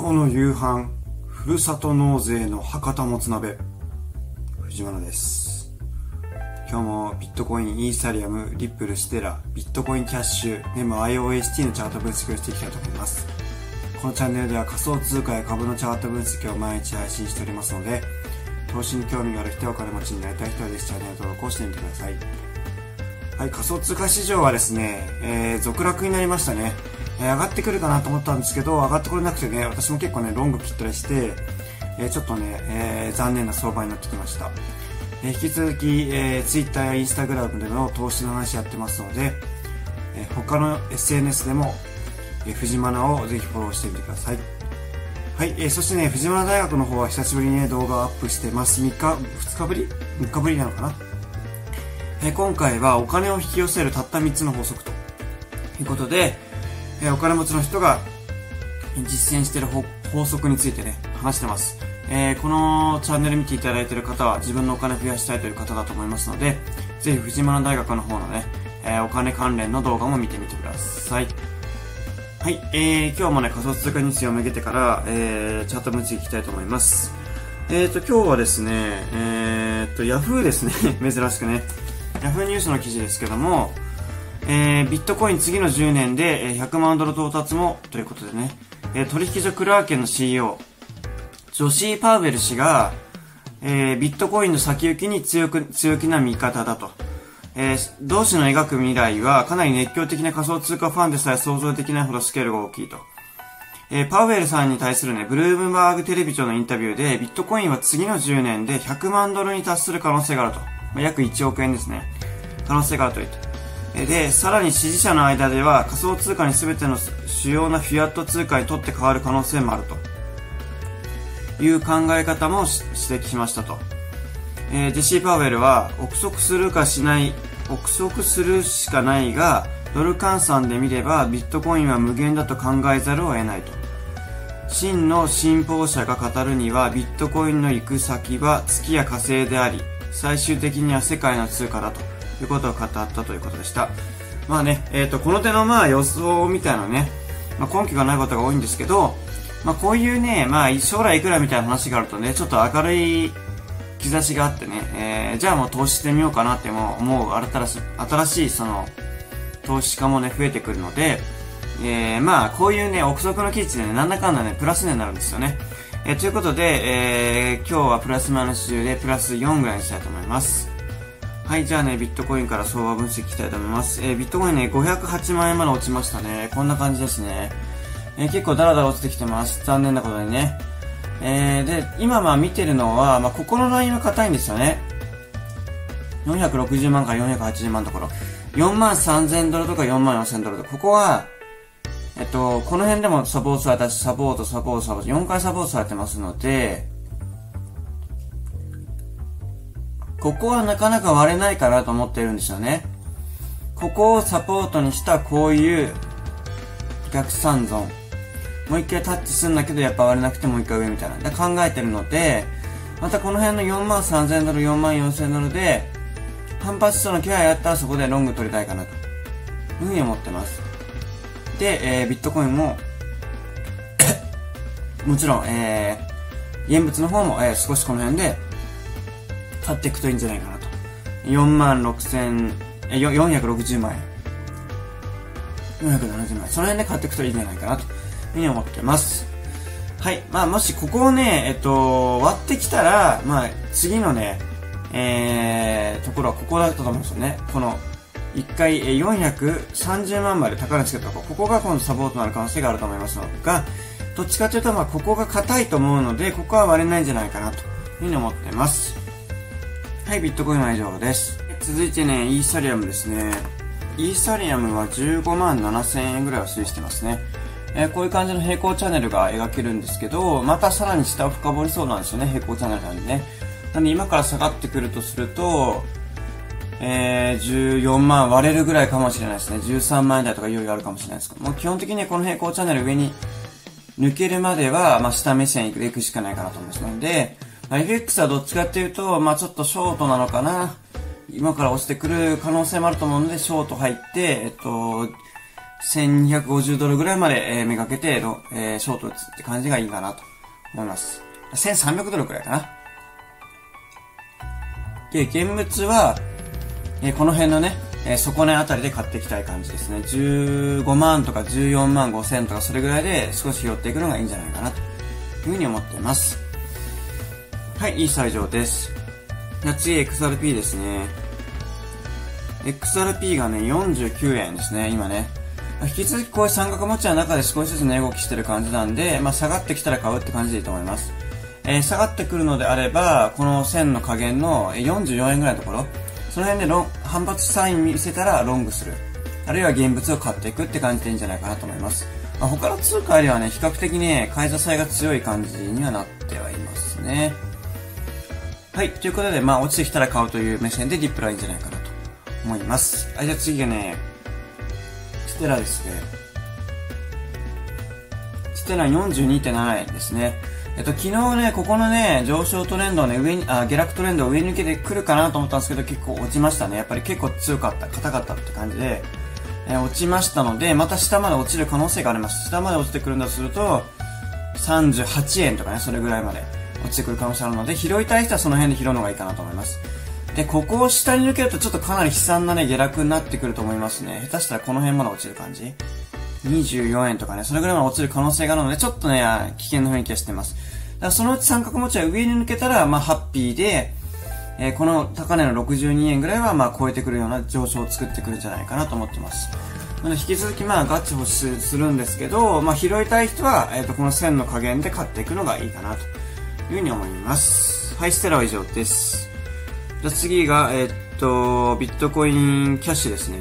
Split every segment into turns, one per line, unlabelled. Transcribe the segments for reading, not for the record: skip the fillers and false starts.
後の夕飯、ふるさと納税の博多もつ鍋、藤原です。今日もビットコイン、イーサリアム、リップル、ステラ、ビットコインキャッシュ、ネム IOST のチャート分析をしていきたいと思います。このチャンネルでは仮想通貨や株のチャート分析を毎日配信しておりますので、投資に興味がある人やお金持ちになりたい人はぜひチャンネル登録をしてみてください。はい、仮想通貨市場はですね、続落になりましたね。上がってくるかなと思ったんですけど、上がってこれなくてね、私も結構ね、ロング切ったりして、ちょっとね、残念な相場になってきました。引き続き、Twitter や Instagram での投資の話やってますので、他の SNS でも、藤マナをぜひフォローしてみてください。はい、そしてね、藤マナ大学の方は久しぶりにね、動画をアップしてます。2日ぶりなのかな。今回はお金を引き寄せるたった3つの法則ということで、お金持ちの人が実践している法則についてね、話してます。このチャンネル見ていただいている方は自分のお金を増やしたいという方だと思いますので、ぜひ藤マナ大学の方のね、お金関連の動画も見てみてください。はい、今日もね、仮想通貨ニュースをめげてから、チャート分析いきたいと思います。今日はですね、ヤフーですね、珍しくね、ヤフーニュースの記事ですけども、ビットコイン次の10年で100万ドル到達もということでね、取引所クラーケンの CEO、ジョシー・パウエル氏が、ビットコインの先行きに強気な見方だと。同氏の描く未来はかなり熱狂的な仮想通貨ファンでさえ想像できないほどスケールが大きいと。パウエルさんに対するね、ブルームバーグテレビ庁のインタビューで、ビットコインは次の10年で100万ドルに達する可能性があると。約1億円ですね。可能性があると言って。で、さらに支持者の間では仮想通貨に全ての主要なフィアット通貨にとって変わる可能性もあるという考え方も指摘しましたと。ジェシー・パウエルは憶測するしかないが、ドル換算で見ればビットコインは無限だと考えざるを得ないと。真の信奉者が語るにはビットコインの行く先は月や火星であり、最終的には世界の通貨だということを語ったということでした。まあね、この手のまあ予想みたいなね、根拠がないことが多いんですけど、こういうね、将来いくらみたいな話があるとね、ちょっと明るい兆しがあってね、じゃあもう投資してみようかなって思う新しいその投資家もね、増えてくるので、こういうね、憶測の記事でね、なんだかんだね、プラスになるんですよね。ということで、今日はプラスマイナス10でプラス4ぐらいにしたいと思います。はい、じゃあね、ビットコインから相場分析いきたいと思います。ビットコインね、508万円まで落ちましたね。こんな感じですね。結構ダラダラ落ちてきてます。残念なことにね。で、今見てるのは、ここのラインは硬いんですよね。460万から480万のところ。43,000ドルとか44,000ドルとか。ここは、この辺でもサポートされたし、サポート、4回サポートされてますので、ここはなかなか割れないかなと思っているんですよね。ここをサポートにしたこういう逆三ゾーン。もう一回タッチするんだけどやっぱ割れなくてもう一回上みたいな。で考えてるので、またこの辺の43,000ドル、44,000ドルで反発しそうな気配あったらそこでロング取りたいかなというふうに思ってます。で、ビットコインももちろん、現物の方も、少しこの辺で買っていくといいんじゃないかなと。460万円。470万円。その辺で買っていくといいんじゃないかなというふうに思ってます。はい。もしここをね、割ってきたら、次のね、ところはここだったと思うんですよね。この、1回430万まで高値つけたところ、ここが今度サポートになる可能性があると思いますのが、どっちかというと、ここが硬いと思うので、ここは割れないんじゃないかなというふうに思ってます。はい、ビットコインは以上です。続いてね、イーサリアムですね。イーサリアムは15万7000円ぐらいを推移してますね。こういう感じの平行チャンネルが描けるんですけど、またさらに下を深掘りそうなんですよね、平行チャンネルなんでね。なんで今から下がってくるとすると、14万割れるぐらいかもしれないですね。13万円台とかいよいよあるかもしれないですけど、もう基本的にこの平行チャンネル上に抜けるまでは、下目線でいくしかないかなと思いますので、FX はどっちかっていうと、ちょっとショートなのかな。今から落ちてくる可能性もあると思うので、ショート入って、 1250ドルぐらいまで、めがけて、ショート打つって感じがいいかなと思います。1300ドルくらいかな。で、現物は、この辺のね、底根あたりで買っていきたい感じですね。15万とか14万5千とかそれぐらいで少し拾っていくのがいいんじゃないかなというふうに思っています。はい、いい最上です。じゃあ次 XRP ですね。XRP がね、49円ですね、今ね。引き続きこういう三角持ちの中で少しずつ値動きしてる感じなんで、下がってきたら買うって感じでいいと思います。下がってくるのであれば、この線の下限の44円ぐらいのところ、その辺で反発サイン見せたらロングする。あるいは現物を買っていくって感じでいいんじゃないかなと思います。他の通貨よりはね、比較的ね、買い支えが強い感じにはなってはいますね。はい、ということで、落ちてきたら買うという目線でディップラいいんじゃないかなと思います。はい、じゃあ次がね、ステラですね。ステラ 42.7 円ですね。昨日ね、ここのね、上昇トレンドをね、下落トレンドを上に抜けてくるかなと思ったんですけど、結構落ちましたね。やっぱり結構強かった、硬かったって感じで、落ちましたので、また下まで落ちる可能性があります。下まで落ちてくるんだとすると、38円とかね、それぐらいまで落ちてくる可能性あるので、拾いたい人はその辺で拾うのがいいかなと思います。で、ここを下に抜けるとちょっとかなり悲惨なね、下落になってくると思いますね。下手したらこの辺まで落ちる感じ。24円とかね、それぐらいまで落ちる可能性があるので、ちょっとね、危険な雰囲気がしてます。だからそのうち三角持ちは上に抜けたら、ハッピーで、この高値の62円ぐらいは、超えてくるような上昇を作ってくるんじゃないかなと思ってます。なので、引き続きガチ欲しするんですけど、拾いたい人は、この線の加減で買っていくのがいいかなというふうに思います。はい、ステラは以上です。じゃあ次が、ビットコインキャッシュですね。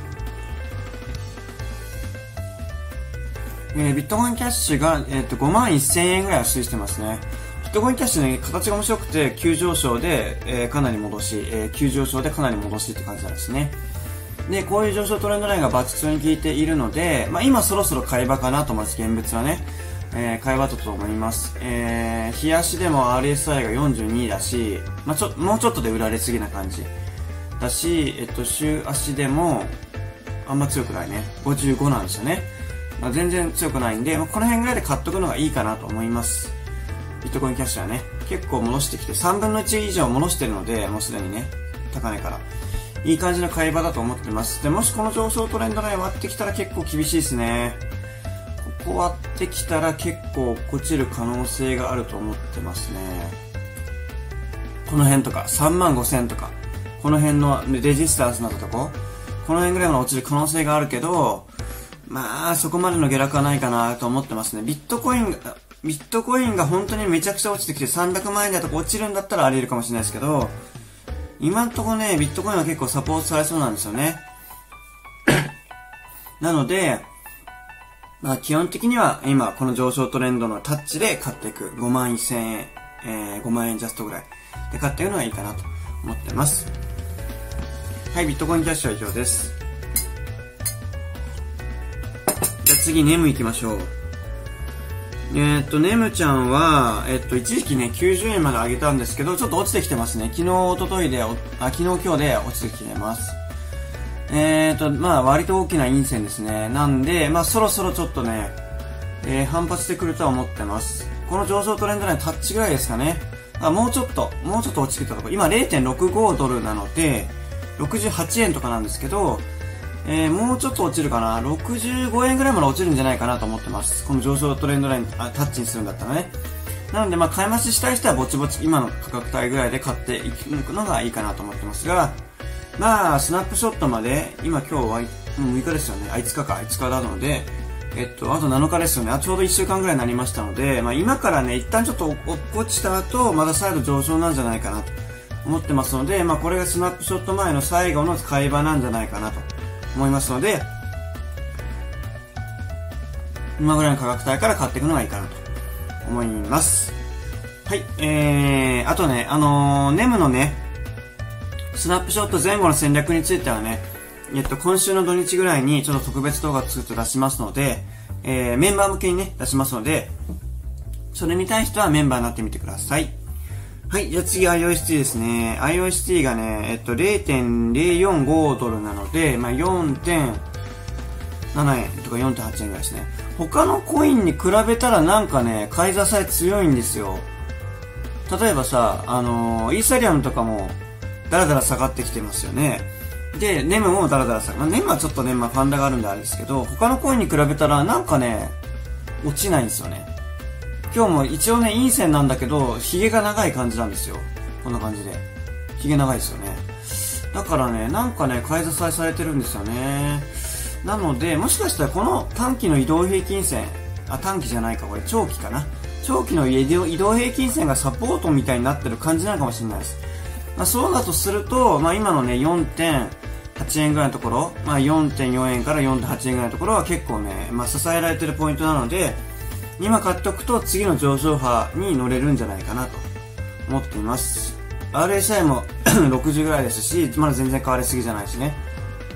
ビットコインキャッシュが、5万1000円ぐらいは推移してますね。ビットコインキャッシュね、形が面白くて、急上昇で、かなり戻し、急上昇でかなり戻しって感じなんですね。で、こういう上昇トレンドラインがバツクソに効いているので、今そろそろ買い場かなと思います、現物はね。買い場だと思います。日足でも RSI が42だし、もうちょっとで売られすぎな感じ。だし、週足でも、あんま強くないね。55なんですよね。全然強くないんで、この辺ぐらいで買っとくのがいいかなと思います。ビットコインキャッシュはね、結構戻してきて、3分の1以上戻してるので、もうすでにね、高値から。いい感じの買い場だと思ってます。で、もしこの上昇トレンドライン割ってきたら結構厳しいですね。ここ割ってきたら結構落ちる可能性があると思ってますね。この辺とか、3万5000とか、この辺のレジスタンスになったとこ、この辺ぐらいまで落ちる可能性があるけど、そこまでの下落はないかなと思ってますね。ビットコインが本当にめちゃくちゃ落ちてきて300万円だとか落ちるんだったらあり得るかもしれないですけど、今んとこね、ビットコインは結構サポートされそうなんですよね。なので、基本的には今この上昇トレンドのタッチで買っていく。5万1000円、5万円ジャストぐらいで買っていくのがいいかなと思ってます。はい、ビットコインキャッシュは以上です。じゃあ次、ネム行きましょう。ネムちゃんは、一時期ね、90円まで上げたんですけど、ちょっと落ちてきてますね。昨日、昨日今日で落ちてきてます。割と大きな陰線ですね。なんで、そろそろちょっとね、反発してくるとは思ってます。この上昇トレンドラインタッチぐらいですかね。もうちょっと落ちてきたところ。今 0.65 ドルなので、68円とかなんですけど、もうちょっと落ちるかな。65円ぐらいまで落ちるんじゃないかなと思ってます。この上昇トレンドラインタッチにするんだったらね。なので、買い増ししたい人はぼちぼち今の価格帯ぐらいで買っていくのがいいかなと思ってますが、スナップショットまで、今日は6日ですよね。5日なので、あと7日ですよね。ちょうど1週間ぐらいになりましたので、今からね、一旦ちょっと落ちた後、まだ再度上昇なんじゃないかなと思ってますので、これがスナップショット前の最後の買い場なんじゃないかなと思いますので、今ぐらいの価格帯から買っていくのがいいかなと思います。はい、あとね、ネムのね、スナップショット前後の戦略についてはね、今週の土日ぐらいにちょっと特別動画を作って出しますので、メンバー向けにね、出しますので、それ見たい人はメンバーになってみてください。はい、じゃあ次 IOST ですね。IOST がね、0.045 ドルなので、4.0 7円とか 4.8 円ぐらいですね。他のコインに比べたらなんかね、買い支え強いんですよ。例えばさ、イーサリアムとかもだらだら下がってきてますよね。で、ネムもだらだら下がる。ネムはちょっとね、ファンダがあるんであれですけど、他のコインに比べたらなんかね、落ちないんですよね。今日も一応ね、陰線なんだけど、髭が長い感じなんですよ。こんな感じで。髭長いですよね。だからね、なんかね、買い支えされてるんですよね。なので、もしかしたらこの短期の移動平均線、短期じゃないか、これ長期かな。長期の移動平均線がサポートみたいになってる感じなのかもしれないです。そうだとすると、今のね、4.8 円ぐらいのところ、4.4 円から 4.8 円ぐらいのところは結構ね、支えられてるポイントなので、今買っておくと次の上昇波に乗れるんじゃないかなと思っています。RSI も60ぐらいですし、まだ全然変わりすぎじゃないしね。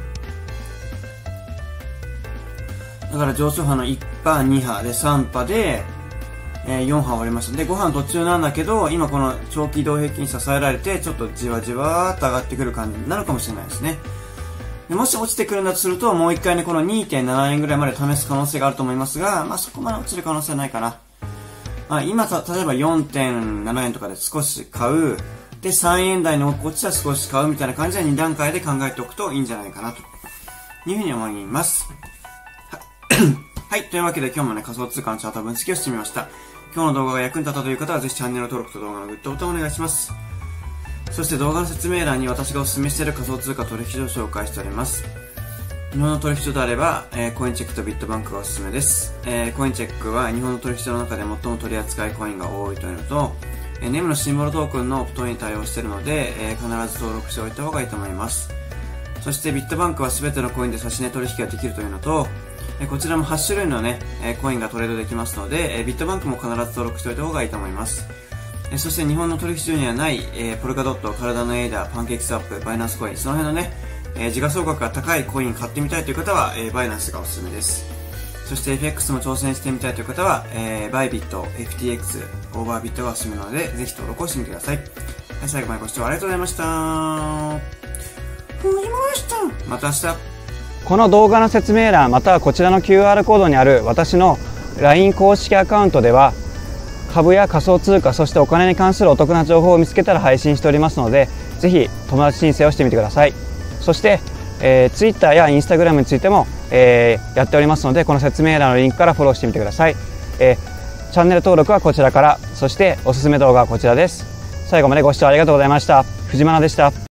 だから上昇波の1波、2波で3波で、4波終わりました。で、5波の途中なんだけど、今この長期移動平均に支えられて、ちょっとじわじわーっと上がってくる感じになるかもしれないですね。でもし落ちてくるんだとすると、もう一回ね、この 2.7 円ぐらいまで試す可能性があると思いますが、そこまで落ちる可能性はないかな。今、例えば 4.7 円とかで少し買う。で、3円台の落ちたら少し買うみたいな感じで2段階で考えておくといいんじゃないかなというふうに思います。はい。というわけで今日もね、仮想通貨のチャート分析をしてみました。今日の動画が役に立ったという方はぜひチャンネル登録と動画のグッドボタンをお願いします。そして動画の説明欄に私がお勧めしている仮想通貨取引所を紹介しております。日本の取引所であれば、コインチェックとビットバンクがおすすめです。コインチェックは日本の取引所の中で最も取り扱いコインが多いというのと、ネムのシンボルトークンのオプトに対応しているので、必ず登録しておいた方がいいと思います。そしてビットバンクは全てのコインで差し値取引ができるというのと、こちらも8種類のね、コインがトレードできますので、ビットバンクも必ず登録しておいた方がいいと思います。そして日本の取引所にはない、ポルカドット、カルダノエイダー、パンケーキスワップ、バイナンスコイン、その辺のね、時価総額が高いコイン買ってみたいという方は、バイナンスがおすすめです。そして FX も挑戦してみたいという方は、バイビット、FTX、オーバービットがおすすめなので、ぜひ登録をしてみてください。はい、最後までご視聴ありがとうございました。また明日。
この動画の説明欄またはこちらの QR コードにある私の LINE 公式アカウントでは株や仮想通貨そしてお金に関するお得な情報を見つけたら配信しておりますのでぜひ友達申請をしてみてください。そして、Twitter や Instagram についても、やっておりますのでこの説明欄のリンクからフォローしてみてください。チャンネル登録はこちらからそしておすすめ動画はこちらです。最後までご視聴ありがとうございました。藤間でした。